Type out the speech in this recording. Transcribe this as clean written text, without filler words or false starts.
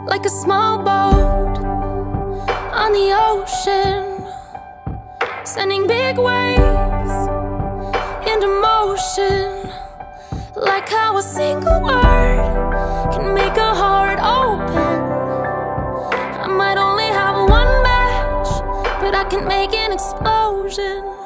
like a small boat on the ocean, sending big waves into motion. Like how a single word can make a heart open. I might only have one match, but I can make an explosion.